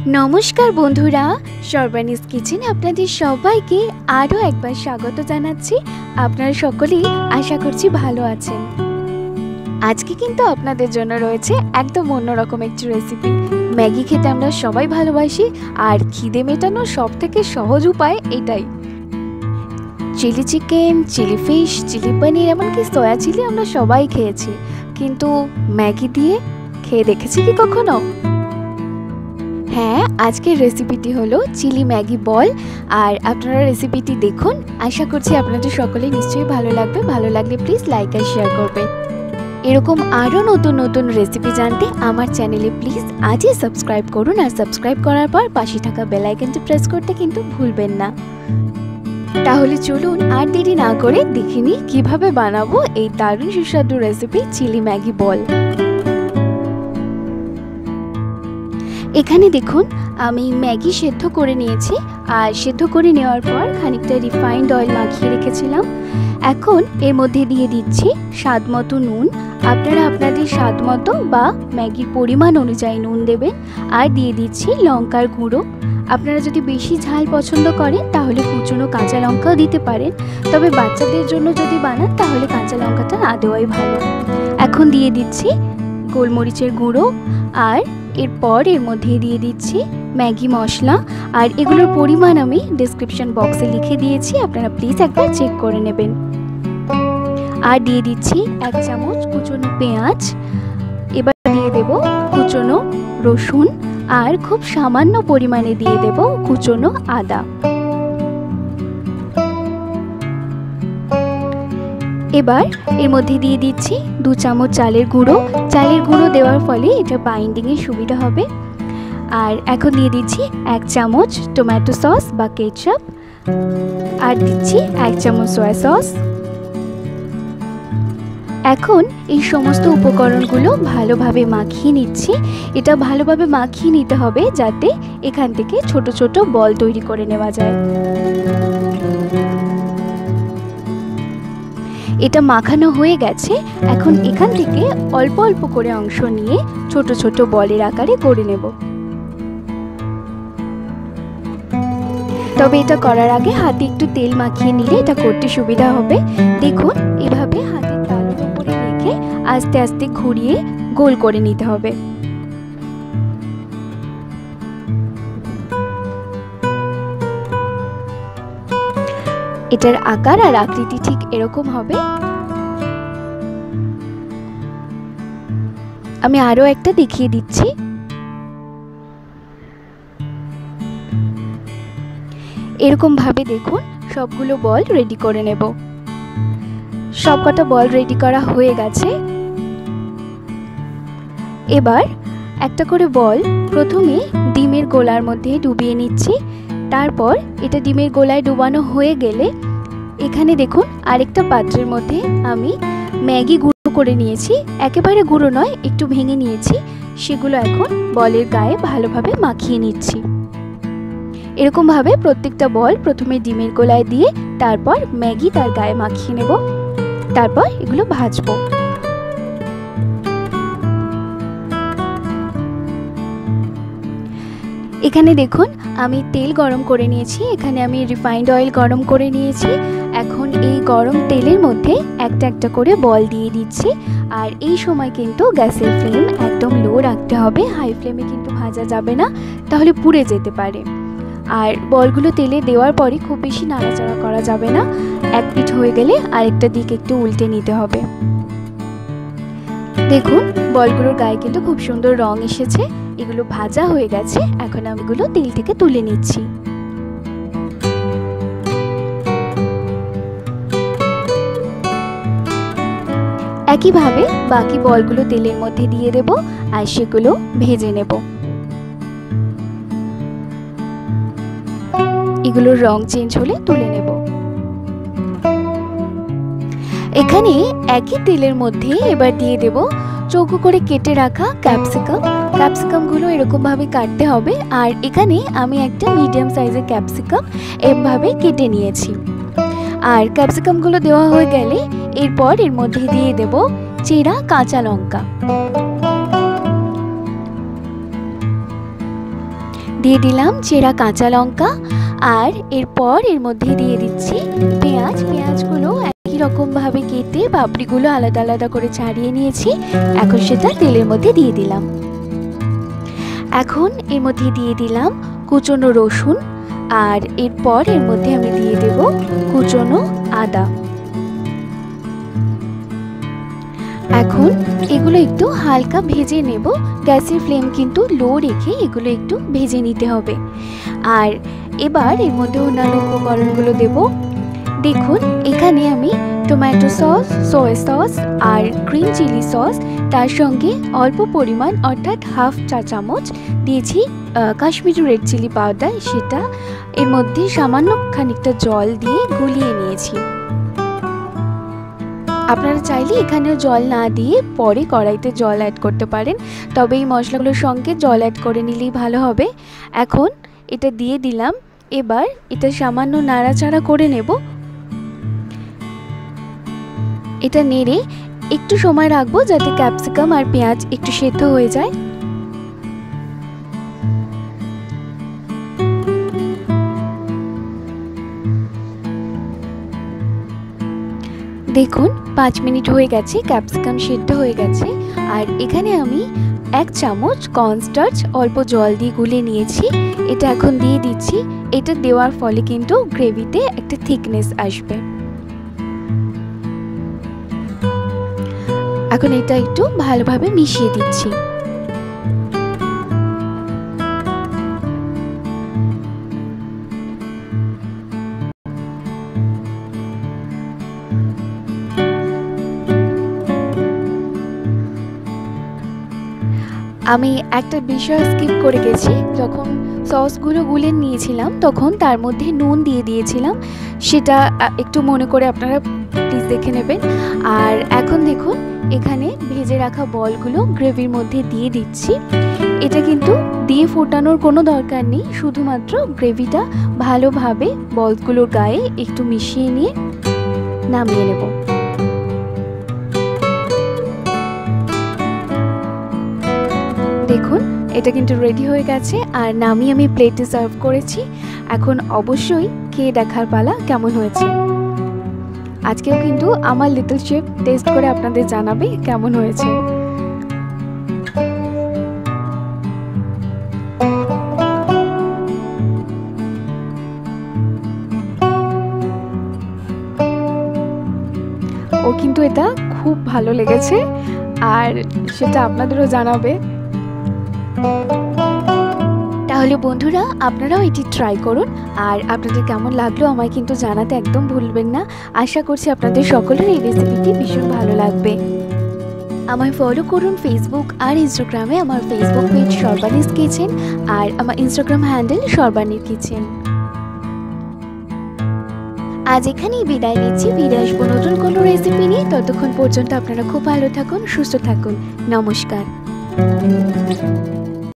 নমস্কার বন্ধুরা, সর্বানিস কিচেনে আপনাদের সবাইকে আরও একবার স্বাগত জানাচ্ছি। আপনারা সকলেই আশা করছি ভালো আছেন। আজকে কিন্তু আপনাদের জন্য রয়েছে একদম অন্যরকম একটি রেসিপি। ম্যাগি খেতে আমরা সবাই ভালোবাসি, আর খিদে মেটানোর সবথেকে সহজ উপায় এটাই। Chilli chicken, chilli fish, chilli paneer, এমনকি সয়া চিলি আমরা সবাই খেয়েছি, কিন্তু ম্যাগি দিয়ে খেয়ে দেখেছি কি কখনো? হ্যাঁ, আজকের রেসিপিটি হলো চিলি ম্যাগি বল। আর আপনারা রেসিপিটি দেখুন, আশা করছি আপনাদের সকলেই নিশ্চয়ই ভালো লাগবে। ভালো লাগলে প্লিজ লাইক আর শেয়ার করবেন। এরকম আরও নতুন নতুন রেসিপি জানতে আমার চ্যানেলে প্লিজ আজই সাবস্ক্রাইব করুন, আর সাবস্ক্রাইব করার পর পাশে থাকা বেল আইকনটি প্রেস করতে কিন্তু ভুলবেন না। তাহলে চলুন আর দেরি না করে দেখে নিই কীভাবে বানাবো এই দারুণ সুস্বাদু রেসিপি চিলি ম্যাগি বল। এখানে দেখুন, আমি ম্যাগি সেদ্ধ করে নিয়েছি, আর সেদ্ধ করে নেওয়ার পর খানিকটা রিফাইন্ড অয়েল মাখিয়ে রেখেছিলাম। এখন এর মধ্যে দিয়ে দিচ্ছি স্বাদ মতো নুন। আপনারা আপনাদের স্বাদ মতো বা ম্যাগির পরিমাণ অনুযায়ী নুন দেবেন। আর দিয়ে দিচ্ছি লঙ্কার গুঁড়ো। আপনারা যদি বেশি ঝাল পছন্দ করেন তাহলে কুচনো কাঁচা লঙ্কাও দিতে পারেন, তবে বাচ্চাদের জন্য যদি বানান তাহলে কাঁচা লঙ্কাটা না দেওয়াই ভালো। এখন দিয়ে দিচ্ছি গোলমরিচের গুঁড়ো, আর এরপর এর মধ্যে দিয়ে দিচ্ছি ম্যাগি মশলা। আর এগুলোর পরিমাণ আমি ডেসক্রিপশন বক্সে লিখে দিয়েছি, আপনারা প্লিজ একবার চেক করে নেবেন। আর দিয়ে দিচ্ছি 1 চামচ কুচনো পেঁয়াজ। এবার দিয়ে দেব কুচনো রসুন, আর খুব সামান্য পরিমাণে দিয়ে দেব কুচনো আদা। এবার এর মধ্যে দিয়ে দিচ্ছি 2 চামচ চালের গুঁড়ো। চালের গুঁড়ো দেওয়ার ফলে এটা বাইন্ডিংয়ে সুবিধা হবে। আর এখন দিয়ে দিচ্ছি 1 চামচ টমেটো সস বা কেচাপ, আর দিচ্ছি 1 চামচ সয়া সস। এখন এই সমস্ত উপকরণগুলো ভালোভাবে মাখিয়ে নিচ্ছি। এটা ভালোভাবে মাখিয়ে নিতে হবে যাতে এখান থেকে ছোট ছোট বল তৈরি করে নেওয়া যায়। এটা মাখানো হয়ে গেছে। এখন এখান থেকে অল্প অল্প করে অংশ নিয়ে ছোট ছোট বলের আকারে করে নেব। তবে এটা করার আগে হাতে একটু তেল মাখিয়ে নিলে এটা করতে সুবিধা হবে। দেখুন, এভাবে হাতের তালুর উপরে রেখে আস্তে আস্তে ঘুরিয়ে গোল করে নিতে হবে। এটার আকার আর আকৃতি ঠিক এরকম হবে। আমি আরো একটা দেখিয়ে দিচ্ছি। এরকম ভাবে দেখুন সবগুলো বল রেডি করে নেব। সবকটা বল রেডি করা হয়ে গেছে। এবার একটা করে বল প্রথমে ডিমের গোলার মধ্যে ডুবিয়ে নিচ্ছি। তারপর এটা ডিমের গোলায় ডুবানো হয়ে গেলে এখানে দেখুন আরেকটা পাত্রের মধ্যে আমি ম্যাগি গুঁড়ো করে নিয়েছি। একেবারে গুঁড়ো নয়, একটু ভেঙে নিয়েছি। সেগুলো এখন বলের গায়ে ভালোভাবে মাখিয়ে নিচ্ছি। এরকমভাবে প্রত্যেকটা বল প্রথমে ডিমের গোলায় দিয়ে তারপর ম্যাগি তার গায়ে মাখিয়ে নেব। তারপর এগুলো ভাজবো। এখানে দেখুন আমি তেল গরম করে নিয়েছি। এখানে আমি রিফাইন্ড অয়েল গরম করে নিয়েছি। এখন এই গরম তেলের মধ্যে একটা একটা করে বল দিয়ে দিচ্ছি। আর এই সময় কিন্তু গ্যাসের ফ্লেম একদম লো রাখতে হবে, হাই ফ্লেমে কিন্তু ভাজা যাবে না, তাহলে পুড়ে যেতে পারে। আর বলগুলো তেলে দেওয়ার পরে খুব বেশি নাড়াচাড়া করা যাবে না। এক পিঠ হয়ে গেলে আরেকটা দিক একটু উল্টে নিতে হবে। দেখুন বলগুলোর গায়ে কিন্তু খুব সুন্দর রং এসেছে। এগুলো ভাজা হয়ে গেছে। এখন আমি এগুলো তেল থেকে তুলে নিচ্ছি। একইভাবে বাকি বলগুলো তেলের মধ্যে দিয়ে দেব, আর সেগুলো ভেজে নেব। এগুলোর রং চেঞ্জ হলে তুলে নেব। এখানে একই তেলের মধ্যে এবার দিয়ে দেব চৌকো করে কেটে রাখা ক্যাপসিকাম। ক্যাপসিকামগুলো এরকমভাবে কাটতে হবে। আর এখানে আমি একটা মিডিয়াম সাইজের ক্যাপসিকাম এভাবে কেটে নিয়েছি। আর ক্যাপসিকামগুলো দেওয়া হয়ে গেলে এরপর এর মধ্যে দিয়ে দেব চেরা কাঁচা লঙ্কা। দিয়ে দিলাম চেরা কাঁচা লঙ্কা, আর এরপর এর মধ্যে দিয়ে দিচ্ছি পেঁয়াজ। পেঁয়াজগুলো একই রকমভাবে কেটে পাপড়িগুলো আলাদা আলাদা করে ছাড়িয়ে নিয়েছি। এখন সেটা তেলের মধ্যে দিয়ে দিলাম। এখন এর মধ্যে দিয়ে দিলাম কুচনো রসুন, আর এরপর এর মধ্যে আমি দিয়ে দেব কুচনো আদা। এখন এগুলো একটু হালকা ভেজে নেব। গ্যাসের ফ্লেম কিন্তু লো রেখে এগুলো একটু ভেজে নিতে হবে। আর এবার এর মধ্যে অন্যান্য উপকরণগুলো দেব। দেখুন এখানে আমি টমেটো সস, সয়া সস আর গ্রিন চিলি সস, তার সঙ্গে অল্প পরিমাণ অর্থাৎ হাফ চা চামচ দিয়েছি কাশ্মীরি রেড চিলি পাউডার, সেটা এর মধ্যে সামান্য খানিকটা জল দিয়ে গুলিয়ে নিয়েছি। আপনারা চাইলে এখানেও জল না দিয়ে পরে কড়াইতে জল অ্যাড করতে পারেন, তবে এই মশলাগুলোর সঙ্গে জল অ্যাড করে নিলেই ভালো হবে। এখন এটা দিয়ে দিলাম। এবার এটা সামান্য নাড়াচাড়া করে নেব। এটা নেড়ে একটু সময় রাখবো যাতে ক্যাপসিকাম আর পেঁয়াজ একটু সেদ্ধ হয়ে যায়। দেখুন 5 মিনিট হয়ে গেছে, ক্যাপসিকাম সেদ্ধ হয়ে গেছে। আর এখানে আমি 1 চামচ কর্নস্টার্চ অল্প জল দিয়ে গুলে নিয়েছি, এটা এখন দিয়ে দিচ্ছি। এটা দেওয়ার ফলে কিন্তু গ্রেভিতে একটা থিকনেস আসবে। এখন এটা একটু ভালোভাবে মিশিয়ে দিচ্ছি। আমি একটা বিষয় স্কিপ করে গেছি, যখন সসগুলো গুলে নিয়েছিলাম তখন তার মধ্যে নুন দিয়ে দিয়েছিলাম, সেটা একটু মনে করে আপনারা প্লিজ দেখে নেবেন। আর এখন দেখুন এখানে ভেজে রাখা বলগুলো গ্রেভির মধ্যে দিয়ে দিচ্ছি। এটা কিন্তু দিয়ে ফোটানোর কোনো দরকার নেই, শুধুমাত্র গ্রেভিটা ভালোভাবে বলগুলোর গায়ে একটু মিশিয়ে নিয়ে নামিয়ে নেব। দেখুন এটা কিন্তু রেডি হয়ে গেছে, আর নামিয়ে আমি প্লেটে সার্ভ করেছি। এখন অবশ্যই খেয়ে দেখার পালা কেমন হয়েছে। আজকেও কিন্তু আমার লিটল শেফ টেস্ট করে আপনাদের জানাবে কেমন হয়েছে। ও কিন্তু এটা খুব ভালো লেগেছে, আর সেটা আপনাদেরও জানাবে। তাহলে বন্ধুরা আপনারাও এটি ট্রাই করুন, আর আপনাদের কেমন লাগলো আমায় কিন্তু জানাতে একদম ভুলবেন না। আশা করছি আপনাদের সকলের এই রেসিপিটি ভীষণ ভালো লাগবে। আমায় ফলো করুন ফেসবুক আর ইনস্টাগ্রামে। আমার ফেসবুক পেজ সর্বাণীস কিচেন, আর আমার ইনস্টাগ্রাম হ্যান্ডেল সর্বাণীর কিচেন। আজ এখানেই বিদায় নিচ্ছি, ফিরে আসবো নতুন কোনো রেসিপি নিয়ে। ততক্ষণ পর্যন্ত আপনারা খুব ভালো থাকুন, সুস্থ থাকুন। নমস্কার।